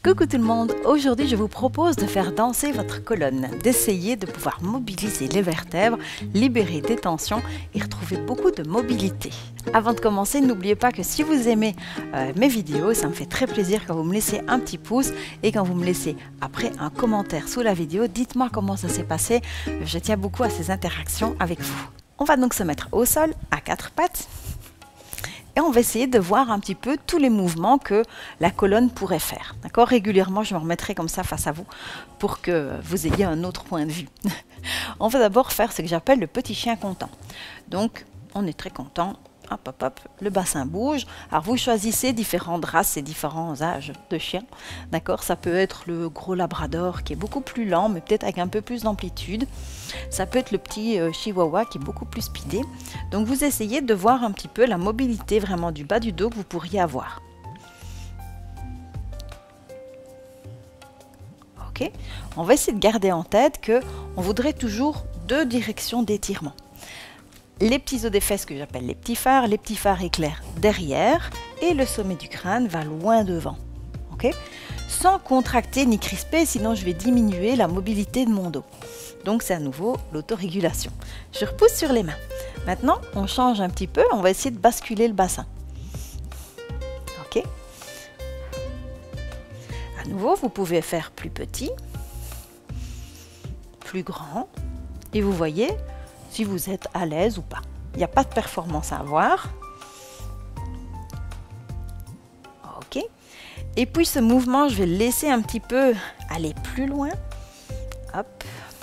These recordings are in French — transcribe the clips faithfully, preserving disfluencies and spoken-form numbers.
Coucou tout le monde, aujourd'hui je vous propose de faire danser votre colonne, d'essayer de pouvoir mobiliser les vertèbres, libérer des tensions et retrouver beaucoup de mobilité. Avant de commencer, n'oubliez pas que si vous aimez euh, mes vidéos, ça me fait très plaisir quand vous me laissez un petit pouce et quand vous me laissez après un commentaire sous la vidéo, dites-moi comment ça s'est passé, je tiens beaucoup à ces interactions avec vous. On va donc se mettre au sol à quatre pattes. Et on va essayer de voir un petit peu tous les mouvements que la colonne pourrait faire. D'accord ? Régulièrement, je me remettrai comme ça face à vous pour que vous ayez un autre point de vue. On va d'abord faire ce que j'appelle le petit chien content. Donc, on est très content. Hop, hop, hop, le bassin bouge. Alors, vous choisissez différentes races et différents âges de chiens. D'accord ? Ça peut être le gros labrador qui est beaucoup plus lent, mais peut-être avec un peu plus d'amplitude. Ça peut être le petit euh, chihuahua qui est beaucoup plus speedé. Donc, vous essayez de voir un petit peu la mobilité vraiment du bas du dos que vous pourriez avoir. Ok ? On va essayer de garder en tête que on voudrait toujours deux directions d'étirement. Les petits os des fesses que j'appelle les petits phares, les petits phares éclairs derrière et le sommet du crâne va loin devant. Ok ? Sans contracter ni crisper, sinon je vais diminuer la mobilité de mon dos. Donc c'est à nouveau l'autorégulation. Je repousse sur les mains. Maintenant, on change un petit peu, on va essayer de basculer le bassin. Ok ? À nouveau, vous pouvez faire plus petit, plus grand, et vous voyez si vous êtes à l'aise ou pas. Il n'y a pas de performance à avoir. Ok. Et puis ce mouvement, je vais le laisser un petit peu aller plus loin. Hop.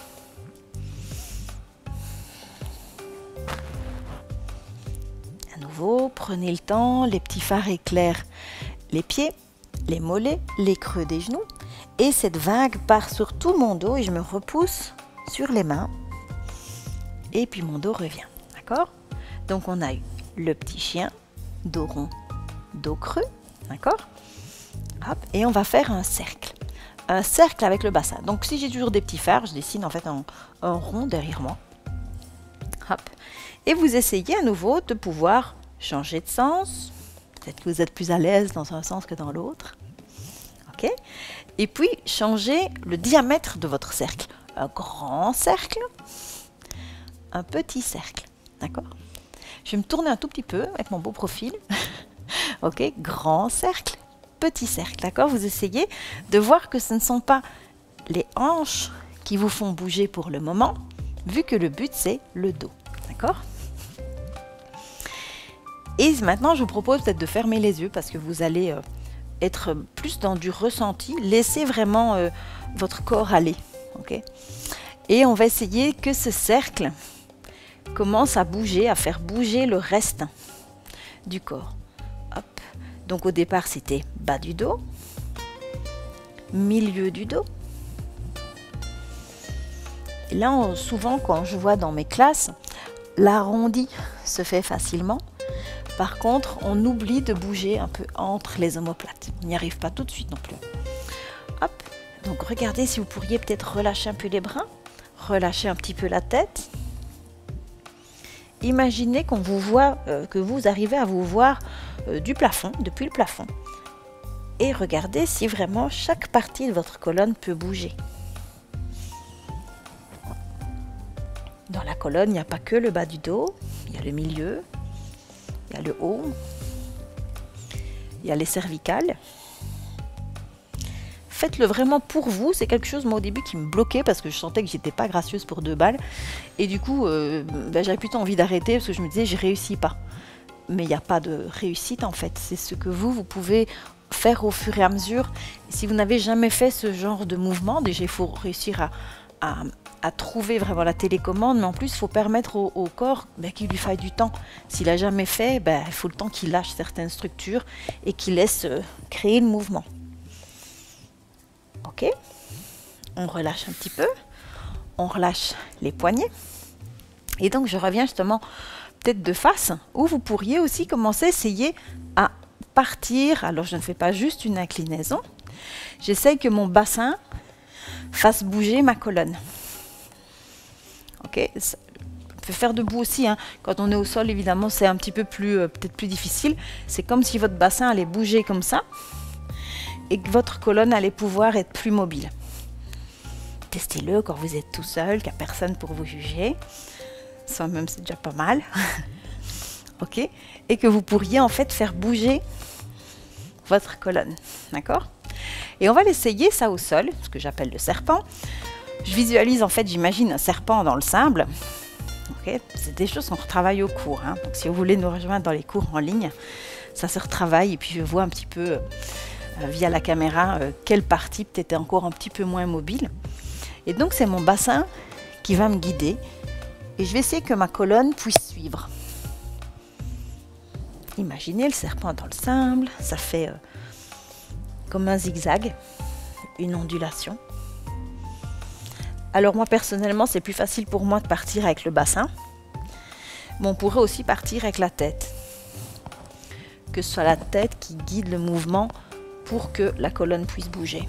À nouveau, prenez le temps, les petits phares éclairent les pieds, les mollets, les creux des genoux. Et cette vague part sur tout mon dos et je me repousse sur les mains. Et puis mon dos revient, d'accord? Donc on a eu le petit chien, dos rond, dos creux, d'accord? Hop, et on va faire un cercle. Un cercle avec le bassin. Donc si j'ai toujours des petits phares, je dessine en fait un, un rond derrière moi. Hop. Et vous essayez à nouveau de pouvoir changer de sens. Peut-être que vous êtes plus à l'aise dans un sens que dans l'autre. Ok? Et puis changer le diamètre de votre cercle. Un grand cercle. Un petit cercle, d'accord? Je vais me tourner un tout petit peu avec mon beau profil. Ok, grand cercle, petit cercle, d'accord? Vous essayez de voir que ce ne sont pas les hanches qui vous font bouger pour le moment, vu que le but c'est le dos, d'accord? Et maintenant, je vous propose peut-être de fermer les yeux parce que vous allez euh, être plus dans du ressenti. Laissez vraiment euh, votre corps aller, ok? Et on va essayer que ce cercle commence à bouger, à faire bouger le reste du corps. Hop. Donc au départ, c'était bas du dos, milieu du dos. Et là, on, souvent, quand je vois dans mes classes, l'arrondi se fait facilement. Par contre, on oublie de bouger un peu entre les omoplates. On n'y arrive pas tout de suite non plus. Hop. Donc regardez si vous pourriez peut-être relâcher un peu les bras, relâcher un petit peu la tête. Imaginez qu'on vous voit, euh, que vous arrivez à vous voir euh, du plafond, depuis le plafond. Et regardez si vraiment chaque partie de votre colonne peut bouger. Dans la colonne, il n'y a pas que le bas du dos, il y a le milieu, il y a le haut, il y a les cervicales. Faites-le vraiment pour vous, c'est quelque chose moi au début qui me bloquait parce que je sentais que j'étais pas gracieuse pour deux balles et du coup euh, ben, j'avais plutôt envie d'arrêter parce que je me disais j'y réussis pas. Mais il n'y a pas de réussite en fait, c'est ce que vous, vous pouvez faire au fur et à mesure. Et si vous n'avez jamais fait ce genre de mouvement, déjà il faut réussir à, à, à trouver vraiment la télécommande, mais en plus il faut permettre au, au corps ben, qu'il lui faille du temps. S'il n'a jamais fait, ben, il faut le temps qu'il lâche certaines structures et qu'il laisse euh, créer le mouvement. Ok, on relâche un petit peu, on relâche les poignets. Et donc je reviens justement peut-être de face, où vous pourriez aussi commencer à essayer à partir. Alors je ne fais pas juste une inclinaison, j'essaye que mon bassin fasse bouger ma colonne. Ok, ça, on peut faire debout aussi, hein. Quand on est au sol évidemment c'est un petit peu plus, euh, peut-être plus difficile. C'est comme si votre bassin allait bouger comme ça. et que votre colonne allait pouvoir être plus mobile. Testez-le quand vous êtes tout seul, qu'il n'y a personne pour vous juger. Ça même, c'est déjà pas mal. Ok? Et que vous pourriez en fait faire bouger votre colonne. D'accord? Et on va l'essayer ça au sol, ce que j'appelle le serpent. Je visualise en fait, j'imagine un serpent dans le sable. Okay, c'est des choses qu'on retravaille au cours. Hein. Donc si vous voulez nous rejoindre dans les cours en ligne, ça se retravaille et puis je vois un petit peu euh, via la caméra euh, quelle partie peut-être encore un petit peu moins mobile. Et donc c'est mon bassin qui va me guider et je vais essayer que ma colonne puisse suivre. Imaginez le serpent dans le sable, ça fait euh, comme un zigzag, une ondulation. Alors moi personnellement c'est plus facile pour moi de partir avec le bassin, mais on pourrait aussi partir avec la tête. Que ce soit la tête qui guide le mouvement pour que la colonne puisse bouger.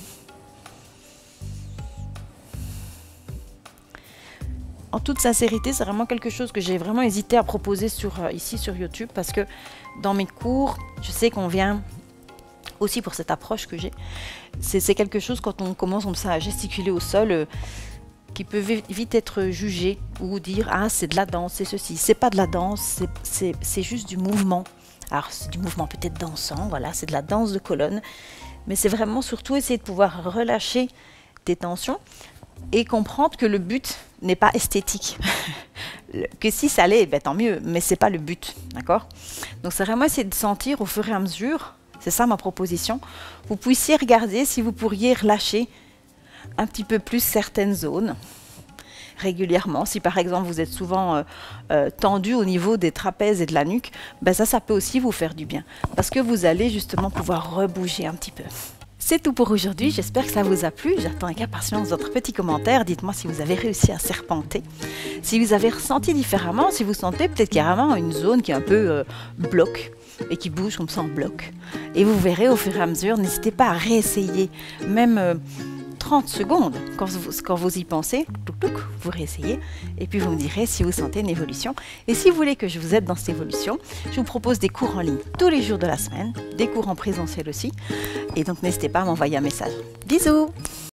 En toute sincérité, c'est vraiment quelque chose que j'ai vraiment hésité à proposer sur, euh, ici sur YouTube parce que dans mes cours, je sais qu'on vient aussi pour cette approche que j'ai. C'est quelque chose quand on commence comme ça à gesticuler au sol euh, qui peut vite être jugé ou dire ah c'est de la danse, c'est ceci. C'est pas de la danse, c'est juste du mouvement. Alors c'est du mouvement peut-être dansant, voilà, c'est de la danse de colonne. Mais c'est vraiment surtout essayer de pouvoir relâcher des tensions et comprendre que le but n'est pas esthétique. Que si ça l'est, ben, tant mieux, mais c'est pas le but, d'accord? Donc c'est vraiment essayer de sentir au fur et à mesure. C'est ça ma proposition. Vous puissiez regarder si vous pourriez relâcher un petit peu plus certaines zones régulièrement. Si par exemple vous êtes souvent euh, euh, tendu au niveau des trapèzes et de la nuque, ben ça, ça peut aussi vous faire du bien. Parce que vous allez justement pouvoir rebouger un petit peu. C'est tout pour aujourd'hui. J'espère que ça vous a plu. J'attends avec impatience votre petit commentaire. Dites-moi si vous avez réussi à serpenter. Si vous avez ressenti différemment, si vous sentez peut-être carrément une zone qui est un peu euh, bloc et qui bouge comme ça en bloc. Et vous verrez au fur et à mesure, n'hésitez pas à réessayer, même euh, trente secondes, quand vous, quand vous y pensez, touc, touc, vous réessayez, et puis vous me direz si vous sentez une évolution. Et si vous voulez que je vous aide dans cette évolution, je vous propose des cours en ligne tous les jours de la semaine, des cours en présentiel aussi, et donc n'hésitez pas à m'envoyer un message. Bisous!